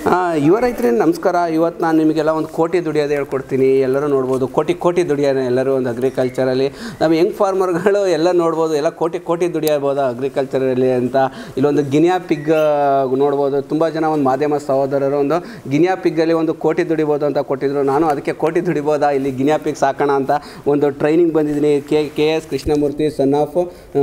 ಯುವ ರೈತರೇ ನಮಸ್ಕಾರ. ಇವತ್ತು ನಾನು ನಿಮಗೆಲ್ಲ ಒಂದು ಕೋಟಿ ದುಡಿಯೋದು ಹೇಳ್ಕೊಡ್ತೀನಿ. ಎಲ್ಲರೂ ನೋಡ್ಬೋದು, ಕೋಟಿ ದುಡಿಯೋಣ ಎಲ್ಲರೂ ಒಂದು ಅಗ್ರಿಕಲ್ಚರಲ್ಲಿ. ನಮ್ಮ ಯಂಗ್ ಫಾರ್ಮರ್ಗಳು ಎಲ್ಲ ನೋಡ್ಬೋದು, ಎಲ್ಲ ಕೋಟಿ ದುಡಿಯಬೋದು ಅಗ್ರಿಕಲ್ಚರಲ್ಲಿ ಅಂತ. ಇಲ್ಲೊಂದು ಗಿನಿಯಾ ಪಿಗ್ ನೋಡ್ಬೋದು. ತುಂಬ ಜನ ಒಂದು ಮಾಧ್ಯಮ ಸಹೋದರರು ಒಂದು ಗಿನಿಯಾ ಪಿಗ್ಗಲ್ಲಿ ಒಂದು ಕೋಟಿ ದುಡಿಬೋದು ಅಂತ ಕೊಟ್ಟಿದ್ರು. ನಾನು ಅದಕ್ಕೆ ಕೋಟಿ ದುಡಿಬೋದಾ, ಇಲ್ಲಿ ಗಿನಿಯಾ ಪಿಗ್ ಸಾಕೋಣ ಅಂತ ಒಂದು ಟ್ರೈನಿಂಗ್ ಬಂದಿದ್ದೀನಿ. K S. Krishnamurthy, son of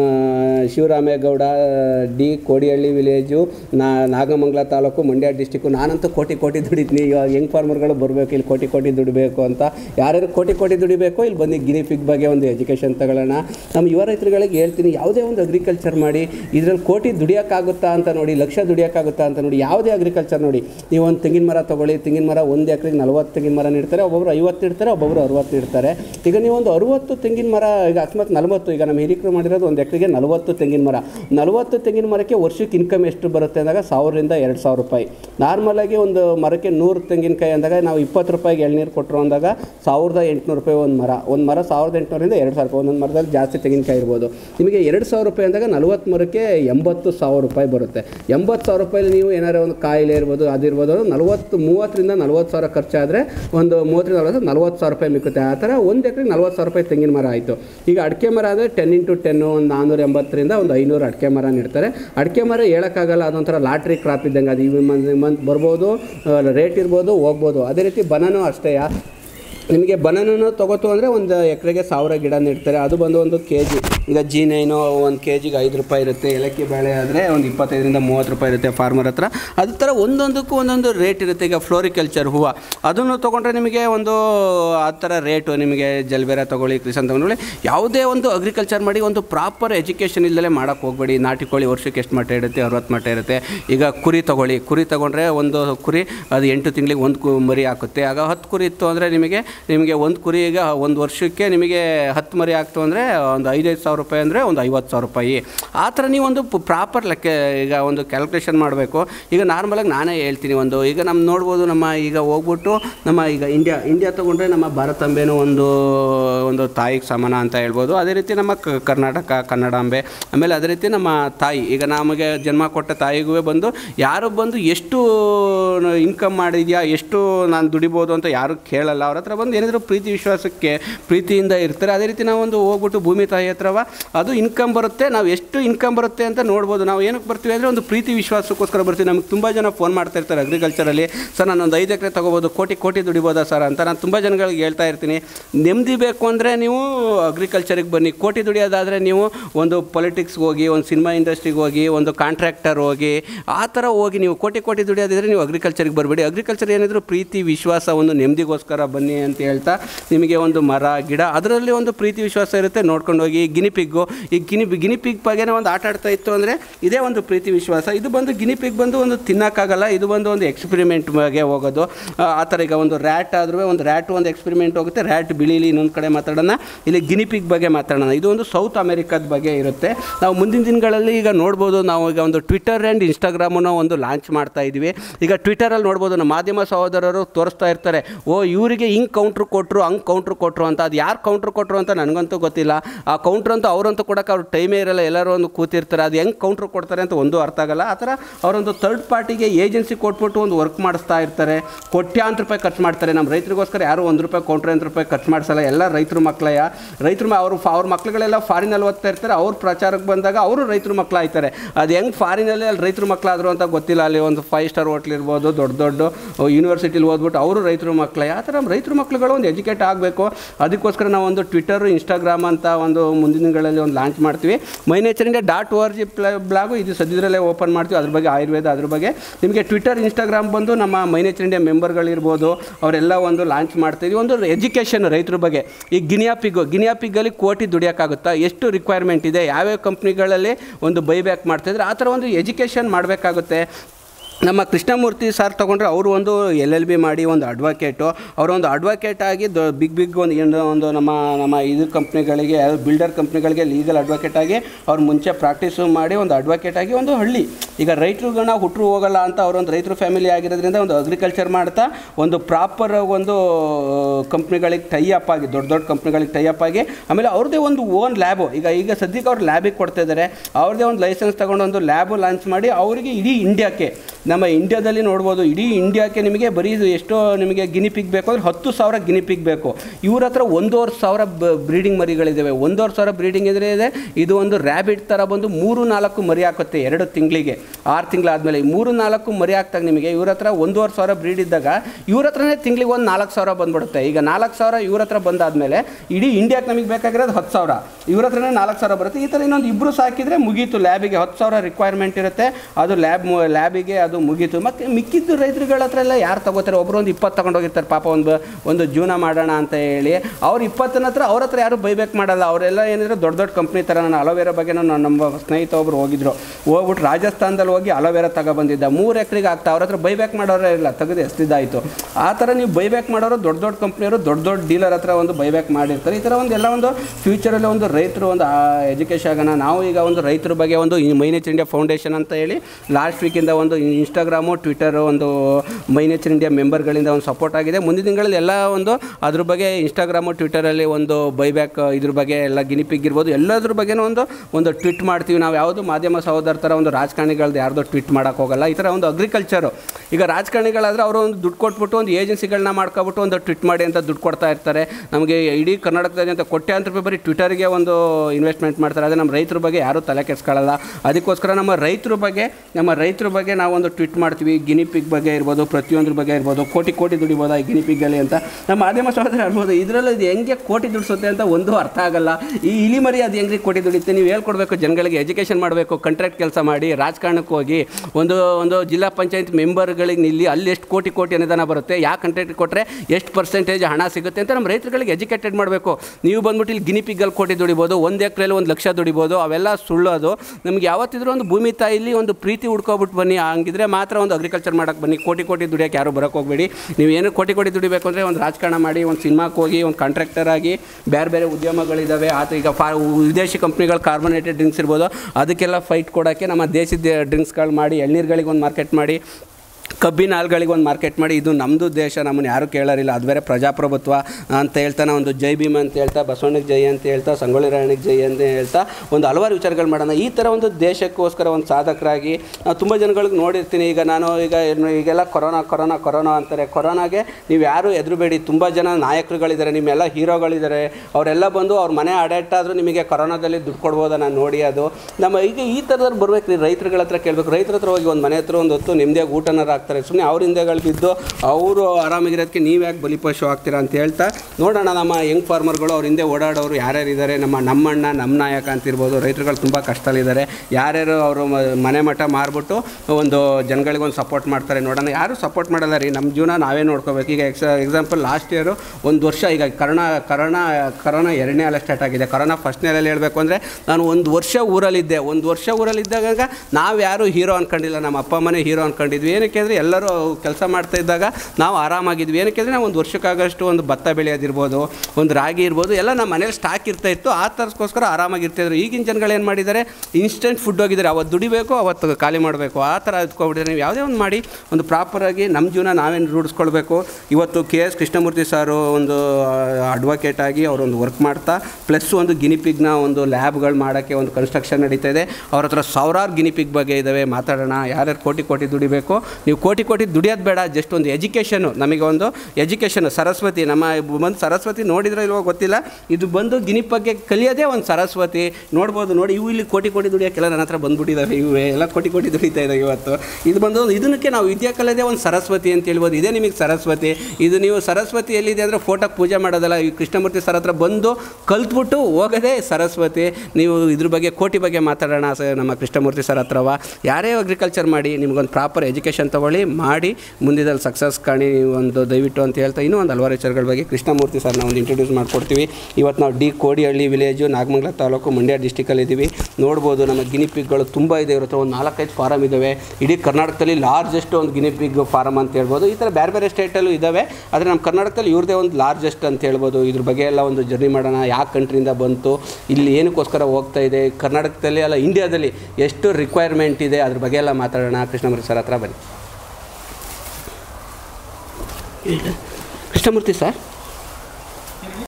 Shivaramegowda, D Kodihalli village, Nagamangala taluk, Mandya district. ನಾನಂತೂ ಕೋಟಿ ದುಡಿತೀನಿ. ಇವಾಗ ಯಂಗ್ ಫಾರ್ಮರ್ಗಳು ಬರಬೇಕು, ಇಲ್ಲಿ ಕೋಟಿ ದುಡಿಬೇಕು ಅಂತ. ಯಾರ್ಯಾರು ಕೋಟಿ ದುಡಿಬೇಕು ಇಲ್ಲಿ ಬಂದು ಗಿನಿ ಪಿಗ್ ಬಗ್ಗೆ ಒಂದು ಎಜುಕೇಷನ್ ತಗೊಳ್ಳೋಣ. ನಮ್ಮ ಯುವ ರೈತರುಗಳಿಗೆ ಹೇಳ್ತೀನಿ, ಯಾವುದೇ ಒಂದು ಅಗ್ರಿಕಲ್ಚರ್ ಮಾಡಿ ಇದರಲ್ಲಿ ಕೋಟಿ ದುಡಿಯೋಕ್ಕಾಗುತ್ತಾ ಅಂತ ನೋಡಿ, ಲಕ್ಷ ದುಡಿಯೋಕ್ಕಾಗುತ್ತಾ ಅಂತ ನೋಡಿ. ಯಾವುದೇ ಅಗ್ರಿಕಲ್ಚರ್ ನೋಡಿ, ನೀವು ಒಂದು ತೆಂಗಿನ ಮರ ತೊಗೊಳ್ಳಿ. ತೆಂಗಿನ ಮರ ಒಂದು ಎಕರೆಗೆ 40 ತೆಂಗಿನ ಮರ ನೀಡ್ತಾರೆ, ಒಬ್ಬೊಬ್ಬರು 50 ಇಡ್ತಾರೆ, ಒಬ್ಬೊಬ್ಬರು 60 ಇಡ್ತಾರೆ. ಈಗ ನೀವು ಒಂದು 60 ತೆಂಗಿನ ಮರ, ಈಗ ಅಕಸ್ಮಾತ್ 40, ಈಗ ನಮ್ಮ ಹಿರಿಕರು ಮಾಡಿರೋದು ಒಂದು ಎಕರೆಗೆ 40 ತೆಂಗಿನ ಮರ. 40 ತೆಂಗಿನ ಮರಕ್ಕೆ ವರ್ಷಕ್ಕೆ ಇನ್ಕಮ್ ಎಷ್ಟು ಬರುತ್ತೆ ಅಂದಾಗ 1000 ರಿಂದ 2000 ರೂಪಾಯಿ. ನಾರ್ಮಲಾಗಿ ಒಂದು ಮರಕ್ಕೆ 100 ತೆಂಗಿನಕಾಯಿ ಅಂದಾಗ ನಾವು 20 ರೂಪಾಯಿಗೆ ಎಳ್ನೀರು ಕೊಟ್ಟರು ಅಂದಾಗ 1800 ರೂಪಾಯಿ ಒಂದು ಮರ. 1800 ರಿಂದ 2000 ರೂಪಾಯಿ. ಒಂದೊಂದು ಮರದಲ್ಲಿ ಜಾಸ್ತಿ ತೆಂಗಿನಕಾಯಿ ಇರ್ಬೋದು. ನಿಮಗೆ 2000 ರೂಪಾಯಿ ಅಂದಾಗ 40 ಮರಕ್ಕೆ 80,000 ರೂಪಾಯಿ ಬರುತ್ತೆ. 80,000 ರೂಪಾಯಲ್ಲಿ ನೀವು ಏನಾರು ಒಂದು ಕಾಯಿಲೆ ಇರ್ಬೋದು, ಅದಿರ್ಬೋದು, 30 ರಿಂದ 40 ಸಾವಿರ ಖರ್ಚಾದರೆ ಒಂದು 30 ರಿಂದ 40,000 ರೂಪಾಯಿ ಮಿಕ್ಕುತ್ತೆ. ಆ ಥರ ಒಂದು ಎಕರೆಗೆ 40,000 ರೂಪಾಯಿ ತೆಂಗಿನ ಮರ ಆಯಿತು. ಈಗ ಅಡಿಕೆ ಮರ ಆದರೆ 10x10 ಒಂದು 480 ರಿಂದ ಒಂದು 500 ಅಡಿಕೆ ಮರ ನೀಡ್ತಾರೆ. ಅಡಿಕೆ ಮರ ಹೇಳೋಕ್ಕಾಗಲ್ಲ, ಅದೊಂಥರ ಲಾಟ್ರಿ ಕ್ರಾಪ್ ಇದ್ದಂಗೆ. ಅದು ಈ ಮಂತ್ ಬರ್ಬೋದು, ರೇಟ್ ಇರ್ಬೋದು, ಹೋಗ್ಬೋದು. ಅದೇ ರೀತಿ ಬನಾನು ಅಷ್ಟೇ. ನಿಮಗೆ ಬನಾನೂ ತೊಗೋತು ಅಂದರೆ ಒಂದು ಎಕರೆಗೆ 1000 ಗಿಡ ನೀಡ್ತಾರೆ. ಅದು ಬಂದು ಒಂದು kg, ಈಗ G9 ಒಂದು kgಗೆ 5 ರೂಪಾಯಿ ಇರುತ್ತೆ. ಏಲಕ್ಕಿ ಬಾಳೆ ಆದರೆ ಒಂದು 25 ರಿಂದ 30 ರೂಪಾಯಿ ಇರುತ್ತೆ ಫಾರ್ಮರ್ ಹತ್ರ. ಅದೇ ಥರ ಒಂದೊಂದಕ್ಕೂ ಒಂದೊಂದು ರೇಟ್ ಇರುತ್ತೆ. ಈಗ ಫ್ಲೋರಿಕಲ್ಚರ್ ಹೂವು ಅದನ್ನು ತೊಗೊಂಡ್ರೆ ನಿಮಗೆ ಒಂದು ಆ ಥರ ರೇಟು. ನಿಮಗೆ ಜಲ್ಬೇರ ತೊಗೊಳ್ಳಿ, ಕ್ರಿಸನ್ ತೊಗೊಂಡು ಯಾವುದೇ ಒಂದು ಅಗ್ರಿಕಲ್ಚರ್ ಮಾಡಿ ಒಂದು ಪ್ರಾಪರ್ ಎಜುಕೇಷನ್ ಇಲ್ಲದೆ ಮಾಡೋಕ್ಕೆ ಹೋಗಬೇಡಿ. ನಾಟಿ ಕೋಳಿ ವರ್ಷಕ್ಕೆ ಎಷ್ಟು ಮಟ್ಟ ಇರುತ್ತೆ? 60 ಮಟ್ಟ ಇರುತ್ತೆ. ಈಗ ಕುರಿ ತೊಗೊಂಡ್ರೆ ಒಂದು ಕುರಿ ಅದು 8 ತಿಂಗಳಿಗೆ ಒಂದು ಮರಿ ಹಾಕುತ್ತೆ. ಆಗ 10 ಕುರಿ ಇತ್ತು ಅಂದರೆ ನಿಮಗೆ ಒಂದು ಕುರಿ ಈಗ ಒಂದು ವರ್ಷಕ್ಕೆ ನಿಮಗೆ 10 ಮರಿ ಆಗ್ತು ಅಂದರೆ ಒಂದು 5,000 ರೂಪಾಯಿ ಅಂದರೆ ಒಂದು 50,000 ರೂಪಾಯಿ. ಆ ಥರ ನೀವು ಒಂದು ಪ್ರಾಪರ್ ಲೆಕ್ಕ ಈಗ ಒಂದು ಕ್ಯಾಲ್ಕುಲೇಷನ್ ಮಾಡಬೇಕು. ಈಗ ನಾರ್ಮಲಾಗಿ ನಾನೇ ಹೇಳ್ತೀನಿ, ಈಗ ನಮ್ಮ ನೋಡ್ಬೋದು, ನಮ್ಮ ಈಗ ಹೋಗ್ಬಿಟ್ಟು ನಮ್ಮ ಈಗ ಇಂಡಿಯಾ ತೊಗೊಂಡ್ರೆ ನಮ್ಮ ಭಾರತಾಂಬೆನೂ ಒಂದು ತಾಯಿಗೆ ಸಮಾನ ಅಂತ ಹೇಳ್ಬೋದು. ಅದೇ ರೀತಿ ನಮ್ಮ ಕರ್ನಾಟಕ ಕನ್ನಡಾಂಬೆ, ಆಮೇಲೆ ಅದೇ ರೀತಿ ನಮ್ಮ ತಾಯಿ, ಈಗ ನಮಗೆ ಜನ್ಮ ಕೊಟ್ಟ ತಾಯಿಗೂ ಬಂದು ಯಾರು ಬಂದು ಎಷ್ಟು ಇನ್ಕಮ್ ಮಾಡಿದ್ಯಾ, ಎಷ್ಟು ನಾನು ದುಡಿಬೋದು ಅಂತ ಯಾರು ಕೇಳಲ್ಲ. ಅವ್ರ ಹತ್ರ ಬಂದು ಏನಾದರೂ ಪ್ರೀತಿ ವಿಶ್ವಾಸಕ್ಕೆ ಪ್ರೀತಿಯಿಂದ ಇರ್ತಾರೆ. ಅದೇ ರೀತಿ ನಾವು ಒಂದು ಹೋಗ್ಬಿಟ್ಟು ಭೂಮಿ ತಾಯಿ ಹತ್ರವ ಅದು ಇನ್ಕಮ್ ಬರುತ್ತೆ. ನಾವು ಎಷ್ಟು ಇನ್ಕಮ್ ಬರುತ್ತೆ ಅಂತ ನೋಡ್ಬೋದು. ನಾವು ಏನಕ್ಕೆ ಬರ್ತೀವಿ ಅಂದರೆ ಒಂದು ಪ್ರೀತಿ ವಿಶ್ವಾಸಕ್ಕೋಸ್ಕರ ಬರ್ತೀವಿ. ನಮಗೆ ತುಂಬ ಜನ ಫೋನ್ ಮಾಡ್ತಾ ಇರ್ತಾರೆ ಅಗ್ರಿಕಲ್ಚರಲ್ಲಿ, ಸರ್ ನಾನೊಂದು 5 ಎಕರೆ ತೊಗೋಬೋದು, ಕೋಟಿ ದುಡಿಬೋದಾ ಸರ್ ಅಂತ. ನಾನು ತುಂಬ ಜನಗಳಿಗೆ ಹೇಳ್ತಾ ಇರ್ತೀನಿ, ನೆಮ್ಮದಿ ಬೇಕು ಅಂದರೆ ನೀವು ಅಗ್ರಿಕಲ್ಚರಿಗೆ ಬನ್ನಿ. ಕೋಟಿ ದುಡಿಯೋದಾದರೆ ನೀವು ಒಂದು ಪೊಲಿಟಿಕ್ಸ್ಗೆ ಹೋಗಿ, ಒಂದು ಸಿನಿಮಾ ಇಂಡಸ್ಟ್ರಿಗೆ ಹೋಗಿ, ಒಂದು ಕಾಂಟ್ರಾಕ್ಟರ್ ಹೋಗಿ, ಆ ಥರ ಹೋಗಿ ನೀವು ಕೋಟಿ ದುಡಿಯೋದಿದ್ರೆ ನೀವು ಅಗ್ರಿಕಲ್ಚರಿಗೆ ಬರಬೇಡಿ. ಅಗ್ರಿಕಲ್ಚರ್ ಏನಿದ್ರು ಪ್ರೀತಿ ವಿಶ್ವಾಸ, ಒಂದು ನೆಮ್ಮದಿಗೋಸ್ಕರ ಬನ್ನಿ ಅಂತ ಹೇಳ್ತಾ, ನಿಮಗೆ ಒಂದು ಮರ ಗಿಡ ಅದರಲ್ಲಿ ಒಂದು ಪ್ರೀತಿ ವಿಶ್ವಾಸ ಇರುತ್ತೆ. ನೋಡ್ಕೊಂಡು ಹೋಗಿ. ಗಿನಿಪಿಗ್ಗು, ಈ ಗಿನಿಪಿಗ್ ಬಗ್ಗೆನೇ ಒಂದು ಆಟ ಆಡ್ತಾ ಇತ್ತು ಅಂದರೆ ಇದೇ ಒಂದು ಪ್ರೀತಿ ವಿಶ್ವಾಸ. ಇದು ಬಂದು ಗಿನಿಪಿಗ್ ಬಂದು ಒಂದು ತಿನ್ನೋಕ್ಕಾಗಲ್ಲ, ಇದು ಬಂದು ಒಂದು ಎಕ್ಸ್ಪೆರಿಮೆಂಟ್ ಬಗ್ಗೆ ಹೋಗೋದು. ಆ ಥರ ಈಗ ಒಂದು ರ್ಯಾಟ್ ಆದ್ರೂ ಒಂದು ಎಕ್ಸ್ಪೆರಿಮೆಂಟ್ ಹೋಗುತ್ತೆ. ರ್ಯಾಟ್ ಬಿಳಿಲಿ ಇನ್ನೊಂದು ಕಡೆ ಮಾತಾಡೋಣ, ಇಲ್ಲಿ ಗಿನಿಪಿಗ್ ಬಗ್ಗೆ ಮಾತಾಡೋಣ. ಇದು ಒಂದು ಸೌತ್ ಅಮೆರಿಕದ ಬಗ್ಗೆ ಇರುತ್ತೆ. ನಾವು ಮುಂದಿನ ದಿನಗಳಲ್ಲಿ ಈಗ ನೋಡ್ಬೋದು, ನಾವು ಈಗ ಒಂದು ಟ್ವಿಟರ್ ಆ್ಯಂಡ್ ಇನ್ಸ್ಟಾಗ್ರಾಮನ್ನು ಒಂದು ಲಾಂಚ್ ಮಾಡ್ತಾ ಇದ್ವಿ. ಈಗ ಟ್ವಿಟರಲ್ಲಿ ನೋಡ್ಬೋದು, ನಮ್ಮ ಮಾಧ್ಯಮ ಸಹೋದರರು ತೋರಿಸ್ತಾ ಇರ್ತಾರೆ, ಇವರಿಗೆ ಹಿಂಗೆ ಕೌಂಟ್ರ್ ಕೊಟ್ಟರು, ಹಂಗೆ ಕೌಂಟ್ರ್ ಕೊಟ್ಟರು ಅಂತ. ಅದು ಯಾರು ಕೌಂಟ್ರ್ ಕೊಟ್ಟರು ಅಂತ ನನಗಂತೂ ಗೊತ್ತಿಲ್ಲ. ಆ ಕೌಂಟ್ರ್ ಅಂತೂ ಅವರಂತೂ ಕೊಡೋಕೆ ಅವ್ರ ಟೈಮೇ ಇರಲ್ಲ. ಎಲ್ಲರೂ ಒಂದು ಕೂತಿರ್ತಾರೆ, ಅದು ಹೆಂಗೆ ಕೌಂಟ್ರ್ ಕೊಡ್ತಾರೆ ಅಂತ ಒಂದು ಅರ್ಥ ಆಗಲ್ಲ. ಆ ಥರ ಅವರೊಂದು ಥರ್ಡ್ ಪಾರ್ಟಿಗೆ ಏಜೆನ್ಸಿ ಕೊಟ್ಬಿಟ್ಟು ಒಂದು ವರ್ಕ್ ಮಾಡಿಸ್ತಾ ಇರ್ತಾರೆ. ಕೋಟ್ಯಾಂತರ ರೂಪಾಯಿ ಖರ್ಚು ಮಾಡ್ತಾರೆ. ನಮ್ಮ ರೈತರಿಗೋಸ್ಕರ ಯಾರು 1 ರೂಪಾಯಿ ಕೋಟ್ಯಾಂತರ ರೂಪಾಯಿ ಖರ್ಚು ಮಾಡಿಸಲ್ಲ. ಎಲ್ಲ ರೈತರ ಅವ್ರ ಮಕ್ಳುಗಳೆಲ್ಲ ಫಾರಿನಲ್ಲಿ ಓದ್ತಾ ಇರ್ತಾರೆ. ಅವ್ರ ಪ್ರಚಾರಕ್ಕೆ ಬಂದಾಗ ಅವರು ರೈತರ ಮಕ್ಳು ಆಯ್ತಾರೆ. ಅದು ಹೆಂಗೆ ಫಾರಿನಲ್ಲಿ ಅಲ್ಲಿ ರೈತರ ಮಕ್ಕಳಾದರು ಅಂತ ಗೊತ್ತಿಲ್ಲ. ಅಲ್ಲಿ ಒಂದು 5 ಸ್ಟಾರ್ ಹೋಟ್ಲ್ ಇರ್ಬೋದು, ದೊಡ್ಡ ಯೂನಿವರ್ಸಿಟಿಲಿ ಓದ್ಬಿಟ್ಟು ಅವರು ರೈತರ ಮಕ್ಕಳೇ. ಆ ಥರ ರೈತರ ಮಕ್ಳುಗಳು ಒಂದು ಎಜುಕೇಟ್ ಆಗಬೇಕು. ಅದಕ್ಕೋಸ್ಕರ ನಾವು ಒಂದು ಟ್ವಿಟರು, ಇನ್ಸ್ಟಾಗ್ರಾಮ್ ಅಂತ ಒಂದು ಮುಂದಿನ ದಿನಗಳಲ್ಲಿ ಒಂದು ಲಾಂಚ್ ಮಾಡ್ತೀವಿ. mynature.org ಬ್ಲಾಗು ಇದು ಸದ್ಯದಲ್ಲೇ ಓಪನ್ ಮಾಡ್ತೀವಿ. ಅದ್ರ ಬಗ್ಗೆ ಆಯುರ್ವೇದ, ಅದ್ರ ಬಗ್ಗೆ ನಿಮಗೆ ಟ್ವಿಟರ್, ಇನ್ಸ್ಟಾಗ್ರಾಮ್ ಬಂದು ನಮ್ಮ ಮೈನೇಚರ್ ಇಂಡಿಯಾ ಮೆಂಬರ್ಗಳಿರ್ಬೋದು, ಅವರೆಲ್ಲ ಒಂದು ಲಾಂಚ್ ಮಾಡ್ತಾಯಿದ್ವಿ. ಒಂದು ಎಜುಕೇಷನ್ ರೈತರ ಬಗ್ಗೆ. ಈ ಗಿನಿಯಾ ಪಿಗ್ಗಲ್ಲಿ ಕೋಟಿ ದುಡಿಯೋಕ್ಕಾಗುತ್ತಾ, ಎಷ್ಟು ರಿಕ್ವೈರ್ಮೆಂಟ್ ಇದೆ, ಯಾವ್ಯಾವ ಕಂಪ್ನಿಗಳಲ್ಲಿ ಒಂದು ಬೈಬ್ಯಾಕ್ ಮಾಡ್ತಾಯಿದ್ರೆ ಆ ಥರ ಒಂದು ಎಜುಕೇಷನ್ ಮಾಡಬೇಕಾಗುತ್ತೆ. ನಮ್ಮ ಕೃಷ್ಣಮೂರ್ತಿ ಸರ್ ತೊಗೊಂಡ್ರೆ ಅವರು ಒಂದು LLB ಮಾಡಿ ಒಂದು ಅಡ್ವೊಕೇಟು. ಅವರೊಂದು ಅಡ್ವೊಕೇಟ್ ಆಗಿ ಬಿಗ್ ಒಂದು ನಮ್ಮ ಇದು ಕಂಪ್ನಿಗಳಿಗೆ, ಬಿಲ್ಡರ್ ಕಂಪ್ನಿಗಳಿಗೆ ಲೀಗಲ್ ಅಡ್ವೊಕೇಟ್ ಆಗಿ ಅವ್ರು ಮುಂಚೆ ಪ್ರಾಕ್ಟೀಸು ಮಾಡಿ ಒಂದು ಅಡ್ವೊಕೇಟ್ ಆಗಿ ಒಂದು ಹಳ್ಳಿ. ಈಗ ರೈತರುಗಳನ್ನ ಹುಟ್ಟರು ಹೋಗಲ್ಲ ಅಂತ ಅವರೊಂದು ರೈತರು ಫ್ಯಾಮಿಲಿ ಆಗಿರೋದ್ರಿಂದ ಒಂದು ಅಗ್ರಿಕಲ್ಚರ್ ಮಾಡ್ತಾ ಒಂದು ಪ್ರಾಪರ್ ಒಂದು ಕಂಪ್ನಿಗಳಿಗೆ ಟೈಅಪ್ ಆಗಿ, ದೊಡ್ಡ ಕಂಪ್ನಿಗಳಿಗೆ ಟೈಅಪ್ ಆಗಿ, ಆಮೇಲೆ ಅವ್ರದ್ದೇ ಒಂದು ಓನ್ ಲ್ಯಾಬು. ಈಗ ಸದ್ಯಕ್ಕೆ ಅವ್ರು ಲ್ಯಾಬಿಗೆ ಕೊಡ್ತಾ ಇದ್ದಾರೆ. ಅವ್ರದ್ದೇ ಒಂದು ಲೈಸೆನ್ಸ್ ತೊಗೊಂಡು ಒಂದು ಲ್ಯಾಬು ಲಾಂಚ್ ಮಾಡಿ ಅವರಿಗೆ ಇಡೀ ಇಂಡಿಯಾಕ್ಕೆ ನಮ್ಮ ಇಂಡಿಯಾದಲ್ಲಿ ನೋಡ್ಬೋದು, ಇಡೀ ಇಂಡಿಯಾಕ್ಕೆ ನಿಮಗೆ ಬರೀ ಎಷ್ಟೋ ನಿಮಗೆ ಗಿನಿ ಪಿಗ್ ಬೇಕು ಅಂದರೆ 10,000 ಗಿನಿ ಪಿಗ್ ಬೇಕು. ಇವ್ರ ಹತ್ರ 1,500 ಬ್ರೀಡಿಂಗ್ ಮರಿಗಳಿದ್ದಾವೆ. 1,500 ಬ್ರೀಡಿಂಗ್ ಇದ್ರೆ ಇದೆ. ಇದು ಒಂದು ರ್ಯಾಬಿಟ್ ಥರ ಬಂದು 3-4 ಮರಿ ಹಾಕುತ್ತೆ 2 ತಿಂಗಳಿಗೆ, 6 ತಿಂಗಳಾದಮೇಲೆ 3-4 ಮರಿ ಹಾಕ್ತಾಗ ನಿಮಗೆ ಇವ್ರ ಹತ್ರ 1,500 ಬ್ರೀಡ್ ಇದ್ದಾಗ ಇವ್ರ ಹತ್ರನೇ ತಿಂಗಳಿಗೆ ಒಂದು 4,000 ಬಂದ್ಬಿಡುತ್ತೆ. ಈಗ 4,000 ಇವ್ರ ಹತ್ರ ಬಂದಾದಮೇಲೆ ಇಡೀ ಇಂಡಿಯಾಕ್ಕೆ ನಮಗೆ ಬೇಕಾಗಿರೋದು 10,000, ಇವ್ರ ಹತ್ರನೇ 4,000 ಬರುತ್ತೆ. ಈ ಥರ ಇನ್ನೊಂದು ಇಬ್ಬರು ಸಾಕಿದರೆ ಮುಗೀತು. ಲ್ಯಾಬಿಗೆ 10,000 ರಿಕ್ವೈರ್ಮೆಂಟ್ ಇರುತ್ತೆ, ಅದು ಲ್ಯಾಬಿಗೆ ಅದು ಮುಗೀತು. ಮತ್ತು ಮಿಕ್ಕಿದ್ದು ರೈತರುಗಳ ಹತ್ರ ಎಲ್ಲ ಯಾರು ತಗೋತಾರೆ? ಒಬ್ಬರು ಒಂದು 20 ತೊಗೊಂಡೋಗಿರ್ತಾರೆ ಪಾಪ, ಒಂದು ಜೀವನ ಮಾಡೋಣ ಅಂತ ಹೇಳಿ. ಅವ್ರು 20 ಹತ್ರ ಅವ್ರ ಹತ್ರ ಯಾರು ಬೈಬೇಕು ಮಾಡಲ್ಲ. ಅವರೆಲ್ಲ ಏನಿದ್ರೆ ದೊಡ್ಡ ದೊಡ್ಡ ಕಂಪ್ನಿ ಥರ. ನಾನು ಅಲೋವೆರಾ ಬಗ್ಗೆ ನಮ್ಮ ಸ್ನೇಹಿತ ಒಬ್ಬರು ಹೋಗ್ಬಿಟ್ಟು ರಾಜಸ್ಥಾನದಲ್ಲಿ ಹೋಗಿ ಅಲೋವೆರಾ ತಗೊಬಂದಿದ್ದ 3 ಎಕರೆಗೆ ಆಗ್ತಾ. ಅವ್ರ ಹತ್ರ ಬೈಬ್ಯಾಕ್ ಮಾಡೋರೇ ಇಲ್ಲ, ತೆಗೆದು ಎಷ್ಟಿದ್ದಾಯಿತು. ಆ ಥರ ನೀವು ಬೈಬ್ಯಾಕ್ ಮಾಡೋರು ದೊಡ್ಡ ಕಂಪ್ನಿಯವರು ದೊಡ್ಡ ಡೀಲರ್ ಹತ್ರ ಒಂದು ಬೈಬ್ಯಾಕ್ ಮಾಡಿರ್ತಾರೆ. ಈ ಥರ ಎಲ್ಲ ಒಂದು ಫ್ಯೂಚರಲ್ಲಿ ಒಂದು ರೈತರು ಒಂದು ಎಜುಕೇಷನ್ ಆಗೋಣ. ನಾವು ಈಗ ಒಂದು ರೈತರ ಬಗ್ಗೆ ಒಂದು ಮೈ ನೇಚರ್ ಇಂಡಿಯಾ ಫೌಂಡೇಶನ್ ಅಂತ ಹೇಳಿ ಲಾಸ್ಟ್ ವೀಕಿಂದ ಒಂದು ಇನ್ಸ್ಟಾಗ್ರಾಮು ಟ್ವಿಟರು ಒಂದು ಮೈ ನೇಚರ್ ಇಂಡಿಯಾ ಮೆಂಬರ್ಗಳಿಂದ ಒಂದು ಸಪೋರ್ಟ್ ಆಗಿದೆ. ಮುಂದಿನ ತಿಂಗಳಲ್ಲಿ ಎಲ್ಲ ಒಂದು ಅದ್ರ ಬಗ್ಗೆ ಇನ್ಸ್ಟಾಗ್ರಾಮು ಟ್ವಿಟರಲ್ಲಿ ಒಂದು ಬೈಬ್ಯಾಕ್ ಇದ್ರ ಬಗ್ಗೆ ಎಲ್ಲ ಗಿನಿಪಿಗ್ ಇರ್ಬೋದು, ಎಲ್ಲದ್ರ ಬಗ್ಗೆನೂ ಒಂದು ಟ್ವೀಟ್ ಮಾಡ್ತೀವಿ ನಾವು. ಯಾವುದು ಮಾಧ್ಯಮ ಸಹೋದರ ಥರ ಒಂದು ರಾಜಕಾರಣಿಗಳದ್ದು ಯಾರ್ದೋ ಟ್ವೀಟ್ ಮಾಡೋಕ್ಕೆ ಹೋಗಲ್ಲ. ಈ ಥರ ಒಂದು ಅಗ್ರಿಕಲ್ಚರು, ಈಗ ರಾಜಕಾರಣಿಗಳಾದರೆ ಅವರು ಒಂದು ದುಡ್ಡು ಕೊಟ್ಬಿಟ್ಟು ಒಂದು ಏಜೆನ್ಸಿಗಳನ್ನ ಮಾಡ್ಕೊಬಿಟ್ಟು ಒಂದು ಟ್ವೀಟ್ ಮಾಡಿ ಅಂತ ದುಡ್ಡು ಕೊಡ್ತಾ ಇರ್ತಾರೆ. ನಮಗೆ ಇಡೀ ಕರ್ನಾಟಕದಲ್ಲಿ ಅಂತ ಕೋಟ್ಯಾಂತರ ರೂಪಾಯಿ ಬರೀ ಟ್ವಿಟರ್ಗೆ ಒಂದು ಇನ್ವೆಸ್ಟ್ಮೆಂಟ್ ಮಾಡ್ತಾರೆ. ಅದೇ ನಮ್ಮ ರೈತರ ಬಗ್ಗೆ ಯಾರೂ ತಲೆ ಕೆಡಿಸ್ಕೊಳ್ಳಲ್ಲ. ಅದಕ್ಕೋಸ್ಕರ ನಮ್ಮ ರೈತರ ಬಗ್ಗೆ ನಾವೊಂದು ಟ್ವೀಟ್ ಮಾಡ್ತೀವಿ. ಗಿನಿಪಿಗ್ ಬಗ್ಗೆ ಇರ್ಬೋದು, ಪ್ರತಿಯೊಂದ್ರ ಬಗ್ಗೆ ಇರ್ಬೋದು. ಕೋಟಿ ದುಡಿಬೋದಾ ಈ ಗಿನಿಪಿಗಲ್ಲಿ ಅಂತ ನಮ್ಮ ಮಾಧ್ಯಮ ಸಹೋದರ ಇರ್ಬೋದು. ಇದರಲ್ಲಿ ಇದು ಹೆಂಗೆ ಕೋಟಿ ದುಡಿಸುತ್ತೆ ಅಂತ ಒಂದು ಅರ್ಥ ಆಗಲ್ಲ. ಈ ಇಲಿ ಮರಿ ಅದು ಹೆಂಗೆ ಕೋಟಿ ದುಡಿಯುತ್ತೆ? ನೀವು ಹೇಳ್ಕೊಡ್ಬೇಕು ಜನಗಳಿಗೆ, ಎಜುಕೇಷನ್ ಮಾಡಬೇಕು, ಕಾಂಟ್ರಾಕ್ಟ್ ಕೆಲಸ ಮಾಡಿ ರಾಜಕಾರಣಕ್ಕೆ ಹೋಗಿ ಒಂದು ಜಿಲ್ಲಾ ಪಂಚಾಯತ್ ಮೆಂಬರ್ಗಳಿಗೆ ನಿಲ್ಲಿ, ಅಲ್ಲಿ ಎಷ್ಟು ಕೋಟಿ ಅನುದಾನ ಬರುತ್ತೆ, ಯಾವ ಕಾಂಟ್ರಾಕ್ಟ್ ಕೊಟ್ಟರೆ ಎಷ್ಟು ಪರ್ಸೆಂಟೇಜ್ ಹಣ ಸಿಗುತ್ತೆ ಅಂತ ನಮ್ಮ ರೈತರುಗಳಿಗೆ ಎಜುಕೇಟೆಡ್ ಮಾಡಬೇಕು. ನೀವು ಬಂದ್ಬಿಟ್ಟು ಇಲ್ಲಿ ಗಿನಿಪಿಗಲ್ಲಿ ಕೋಟಿ ದುಡಿಬೋದು, 1 ಎಕರೆಯಲ್ಲಿ 1 ಲಕ್ಷ ದುಡಿಬೋದು, ಅವೆಲ್ಲ ಸುಳ್ಳು. ಅದು ನಮ್ಗೆ ಯಾವತ್ತಿದ್ರೂ ಒಂದು ಭೂಮಿ ತಾಯಿಲಿ ಒಂದು ಪ್ರೀತಿ ಹುಡ್ಕೊಬಿಟ್ಟು ಬನ್ನಿ. ಹಂಗಿದ್ರೆ ಮಾತ್ರ ಒಂದು ಅಗ್ರಿಕಲ್ಚರ್ ಮಾಡೋಕ್ಕೆ ಬನ್ನಿ. ಕೋಟಿ ದುಡಿಯೋಕ್ಕೆ ಯಾರು ಬರೋಕ್ಕೆ ಹೋಗಬೇಡಿ. ನೀವು ಏನು ಕೋಟಿ ದುಡಿಬೇಕು ಅಂದರೆ ಒಂದು ರಾಜಕಾರಣ ಮಾಡಿ, ಒಂದು ಸಿನಿಮಾಕ್ಕೆ ಹೋಗಿ, ಒಂದು ಕಾಂಟ್ರಾಕ್ಟರ್ ಆಗಿ, ಬೇರೆ ಉದ್ಯಮಗಳಿದ್ದಾವೆ. ಈಗ ವಿದೇಶಿ ಕಂಪ್ನಿಗಳು ಕಾರ್ಬೊನೇಟೆಡ್ ಡ್ರಿಂಕ್ಸ್ ಇರ್ಬೋದು, ಅದಕ್ಕೆಲ್ಲ ಫೈಟ್ ಕೊಡೋಕ್ಕೆ ನಮ್ಮ ದೇಶದ ಡ್ರಿಂಕ್ಸ್ಗಳು ಮಾಡಿ, ಎಳ್ನೀರುಗಳಿಗೆ ಒಂದು ಮಾರ್ಕೆಟ್ ಮಾಡಿ, ಕಬ್ಬಿನ ಹಾಲುಗಳಿಗೆ ಒಂದು ಮಾರ್ಕೆಟ್ ಮಾಡಿ. ಇದು ನಮ್ಮದು ದೇಶ, ನಮ್ಮನ್ನು ಯಾರೂ ಕೇಳೋರಿಲ್ಲ. ಅದು ಬೇರೆ ಪ್ರಜಾಪ್ರಭುತ್ವ ಅಂತ ಹೇಳ್ತಾನೆ, ಒಂದು ಜೈ ಭೀಮ್ ಅಂತ ಹೇಳ್ತಾ, ಬಸವಣ್ಣಗೆ ಜೈ ಅಂತ ಹೇಳ್ತಾ, ಸಂಗೊಳ್ಳಿ ರಾಯಣ್ಣಗೆ ಜೈ ಅಂತ ಹೇಳ್ತಾ ಒಂದು ಹಲವಾರು ವಿಚಾರಗಳು ಮಾಡೋಣ. ಈ ಥರ ಒಂದು ದೇಶಕ್ಕೋಸ್ಕರ ಒಂದು ಸಾಧಕರಾಗಿ ತುಂಬ ಜನಗಳಿಗೆ ನೋಡಿರ್ತೀನಿ. ಈಗೆಲ್ಲ ಕೊರೋನಾ ಅಂತಾರೆ. ಕೊರೋನಾಗೆ ನೀವು ಯಾರು ಹೆದರಬೇಡಿ. ತುಂಬ ಜನ ನಾಯಕರುಗಳಿದ್ದಾರೆ, ನಿಮ್ಮೆಲ್ಲ ಹೀರೋಗಳಿದ್ದಾರೆ. ಅವರೆಲ್ಲ ಬಂದು ಅವ್ರ ಮನೆ ಅಡಾಕ್ಟ್ ಆದರೂ ನಿಮಗೆ ಕೊರೋನಾದಲ್ಲಿ ದುಡ್ಡು ಕೊಡ್ಬೋದಾ ನಾನು ನೋಡಿ. ಅದು ಈಗ ಈ ಥರದವ್ರು ಬರ್ಬೇಕು ರೀ, ರೈತರುಗಳ ಹತ್ರ ಕೇಳಬೇಕು. ರೈತರ ಹತ್ರ ಹೋಗಿ ಒಂದು ಮನೆ ಹತ್ರ ಒಂದು ಹೊತ್ತು ನಿಮ್ಮದೇ ಊಟನಾರು ಆಗ್ತಾರೆ. ಸುಮ್ಮನೆ ಅವ್ರ ಹಿಂದೆಗಳು ಬಿದ್ದು ಅವರು ಆರಾಮಾಗಿರೋದಕ್ಕೆ ನೀವು ಯಾಕೆ ಬಲಿಪಶು ಆಗ್ತೀರಾ ಅಂತ ಹೇಳ್ತಾ ನೋಡೋಣ. ನಮ್ಮ ಯಂಗ್ ಫಾರ್ಮರ್ಗಳು ಅವ್ರ ಹಿಂದೆ ಓಡಾಡೋರು ಯಾರ್ಯಾರಿದ್ದಾರೆ, ನಮ್ಮಣ್ಣ ನಮ್ಮ ನಾಯಕ ಅಂತಿರ್ಬೋದು. ರೈತರುಗಳು ತುಂಬ ಕಷ್ಟದಲ್ಲಿದ್ದಾರೆ. ಯಾರ್ಯಾರು ಅವರು ಮನೆ ಮಠ ಮಾರ್ಬಿಟ್ಟು ಒಂದು ಜನಗಳಿಗೆ ಒಂದು ಸಪೋರ್ಟ್ ಮಾಡ್ತಾರೆ ನೋಡೋಣ. ಯಾರು ಸಪೋರ್ಟ್ ಮಾಡಲ್ಲ ರೀ, ನಮ್ಮ ಜೀವನ ನಾವೇ ನೋಡ್ಕೋಬೇಕು. ಈಗ ಎಕ್ಸಾಂಪಲ್ ಲಾಸ್ಟ್ ಇಯರು 1 ವರ್ಷ, ಈಗ ಕರೋನಾ 2ನೇ ಅಲೆ ಸ್ಟಾರ್ಟ್ ಆಗಿದೆ. ಕರೋನಾ 1ನೇ ಅಲೆಯಲ್ಲಿ ಹೇಳಬೇಕು ಅಂದರೆ ನಾನು 1 ವರ್ಷ ಊರಲ್ಲಿದ್ದೆ. 1 ವರ್ಷ ಊರಲ್ಲಿದ್ದಾಗ ನಾವು ಯಾರು ಹೀರೋ ಅಂದ್ಕೊಂಡಿಲ್ಲ, ನಮ್ಮ ಅಪ್ಪ ಅಮ್ಮನೇ ಹೀರೋ ಅಂದ್ಕೊಂಡಿದ್ವಿ. ಏನಕ್ಕೆ ಅಂದರೆ ಎಲ್ಲರೂ ಕೆಲಸ ಮಾಡ್ತಾ ಇದ್ದಾಗ ನಾವು ಆರಾಮಾಗಿದ್ವಿ. ಏನಕ್ಕೆ ಅಂದರೆ ನಾವು 1 ವರ್ಷಕ್ಕಾಗಷ್ಟು ಒಂದು ಭತ್ತ ಬೆಳೆಯೋದಿರ್ಬೋದು, ಒಂದು ರಾಗಿ ಇರ್ಬೋದು, ಎಲ್ಲ ನಮ್ಮ ಮನೇಲಿ ಸ್ಟಾಕ್ ಇರ್ತಾಯಿತ್ತು. ಆ ಥರಕ್ಕೋಸ್ಕರ ಆರಾಮಾಗಿರ್ತಾಯಿದ್ರು. ಈಗಿನ ಜನಗಳು ಏನು ಮಾಡಿದ್ದಾರೆ, ಇನ್ಸ್ಟೆಂಟ್ ಫುಡ್ ಹೋಗಿದ್ದಾರೆ. ಅವತ್ತು ದುಡಿಬೇಕು, ಅವತ್ತು ಖಾಲಿ ಮಾಡಬೇಕು, ಆ ಥರ ಎತ್ಕೊಬಿಟ್ಟಿದ್ದಾರೆ. ನೀವು ಯಾವುದೇ ಒಂದು ಮಾಡಿ ಒಂದು ಪ್ರಾಪರಾಗಿ ನಮ್ಮ ಜೀವನ ನಾವೇನು ರೂಢಿಸ್ಕೊಳ್ಬೇಕು. ಇವತ್ತು KS ಕೃಷ್ಣಮೂರ್ತಿ ಸಾರು ಒಂದು ಅಡ್ವೊಕೇಟ್ ಆಗಿ ಅವರೊಂದು ವರ್ಕ್ ಮಾಡ್ತಾ, ಪ್ಲಸ್ ಒಂದು ಗಿನಿಪಿಗ್ನ ಒಂದು ಲ್ಯಾಬ್ಗಳು ಮಾಡೋಕ್ಕೆ ಒಂದು ಕನ್ಸ್ಟ್ರಕ್ಷನ್ ನಡೀತಾ ಇದೆ. ಅವ್ರ ಹತ್ರ ಸಾವಿರಾರು ಗಿನಿಪಿಗ್ ಬಗ್ಗೆ ಇದ್ದಾವೆ. ಮಾತಾಡೋಣ. ಯಾರ್ಯಾರು ಕೋಟಿ ದುಡಿಬೇಕು. ನೀವು ಕೋಟಿ ದುಡಿಯೋದು ಬೇಡ, ಜಸ್ಟ್ ಒಂದು ಎಜುಕೇಷನು. ನಮಗೆ ಒಂದು ಎಜುಕೇಷನ್ ಸರಸ್ವತಿ ನಮ್ಮ ಬಂದು ಸರಸ್ವತಿ ನೋಡಿದ್ರೆ ಇಲ್ವೋ ಗೊತ್ತಿಲ್ಲ. ಇದು ಬಂದು ಗಿನಿ ಬಗ್ಗೆ ಕಲಿಯೋದೇ ಒಂದು ಸರಸ್ವತಿ. ನೋಡ್ಬೋದು, ನೋಡಿ ಇವು ಇಲ್ಲಿ ಕೋಟಿ ದುಡಿಯೋಕ್ಕೆಲ್ಲ ನನ್ನ ಹತ್ರ ಬಂದುಬಿಟ್ಟಿದ್ದಾವೆ. ಇವೇ ಎಲ್ಲ ಕೋಟಿ ದುಡಿತಾ ಇದ್ದಾವೆ ಇವತ್ತು. ಇದು ಬಂದು ಇದಕ್ಕೆ ನಾವು ವಿದ್ಯಾ ಕಲಿಯೋದೇ ಒಂದು ಸರಸ್ವತಿ ಅಂತ ಹೇಳ್ಬೋದು. ಇದೇ ನಿಮಗೆ ಸರಸ್ವತಿ. ಇದು ನೀವು ಸರಸ್ವತಿ ಎಲ್ಲಿದೆ ಅಂದರೆ ಫೋಟೋಕ್ಕೆ ಪೂಜೆ ಮಾಡೋದಲ್ಲ. ಈ ಕೃಷ್ಣಮೂರ್ತಿ ಸರ್ ಹತ್ರ ಬಂದು ಕಲ್ತ್ಬಿಟ್ಟು ಹೋಗೋದೇ ಸರಸ್ವತಿ. ನೀವು ಇದ್ರ ಬಗ್ಗೆ ಕೋಟಿ ಬಗ್ಗೆ ಮಾತಾಡೋಣ ನಮ್ಮ ಕೃಷ್ಣಮೂರ್ತಿ ಸರ್ ಹತ್ರವ. ಯಾರೇ ಅಗ್ರಿಕಲ್ಚರ್ ಮಾಡಿ ನಿಮ್ಗೊಂದು ಪ್ರಾಪರ್ ಎಜುಕೇಷನ್ ತೊಗೊಳ್ಳಿ, ಮಾಡಿ ಮುಂದಿನಲ್ಲಿ ಸಕ್ಸಸ್ ಕಾಣಿ ಒಂದು ದಯವಿಟ್ಟು ಅಂತ ಹೇಳ್ತಾ ಇನ್ನೂ ಒಂದು ಹಲವಾರು ವಿಚಾರಗಳ ಬಗ್ಗೆ ಕೃಷ್ಣಮೂರ್ತಿ ಸರ್ ನಾವು ಒಂದು ಇಂಟ್ರೊಡ್ಯೂಸ್ ಮಾಡಿಕೊಡ್ತೀವಿ. ಇವತ್ತು ನಾವು ಕೋಡಿಹಳ್ಳಿ ವಿಲೇಜು, ನಾಗಮಂಗಲ ತಾಲೂಕು, ಮಂಡ್ಯ ಡಿಸ್ಟಿಕಲ್ಲಿದ್ದೀವಿ. ನೋಡ್ಬೋದು ನಮ್ಮ ಗಿನಿಪಿಗ್ಗಳು ತುಂಬ ಇದೆ. ಇವ್ರ ಹತ್ರ ಒಂದು 4-5 ಫಾರಮ್ ಇದ್ದಾವೆ. ಇಡೀ ಕರ್ನಾಟಕದಲ್ಲಿ ಲಾರ್ಜೆಸ್ಟ್ ಒಂದು ಗಿನಿಪಿಗ್ ಫಾರಮ್ ಅಂತ ಹೇಳ್ಬೋದು. ಈ ಥರ ಬೇರೆ ಸ್ಟೇಟಲ್ಲೂ ಇದ್ದಾವೆ. ಆದರೆ ನಮ್ಮ ಕರ್ನಾಟಕದಲ್ಲಿ ಇವ್ರದೇ ಒಂದು ಲಾರ್ಜೆಸ್ಟ್ ಅಂತ ಹೇಳ್ಬೋದು. ಇದ್ರ ಬಗ್ಗೆ ಎಲ್ಲ ಒಂದು ಜರ್ನಿ ಮಾಡೋಣ. ಯಾವ ಕಂಟ್ರಿಯಿಂದ ಬಂತು, ಇಲ್ಲಿ ಏನಕ್ಕೋಸ್ಕರ ಹೋಗ್ತಾ ಇದೆ, ಕರ್ನಾಟಕದಲ್ಲಿ ಅಲ್ಲ ಇಂಡಿಯಾದಲ್ಲಿ ಎಷ್ಟು ರಿಕ್ವೈರ್ಮೆಂಟ್ ಇದೆ, ಅದ್ರ ಬಗ್ಗೆ ಎಲ್ಲ ಮಾತಾಡೋಣ. ಕೃಷ್ಣಮೂರ್ತಿ ಸರ್ ಹತ್ರ ಬನ್ನಿ. ಕೃಷ್ಣಮೂರ್ತಿ ಸರ್.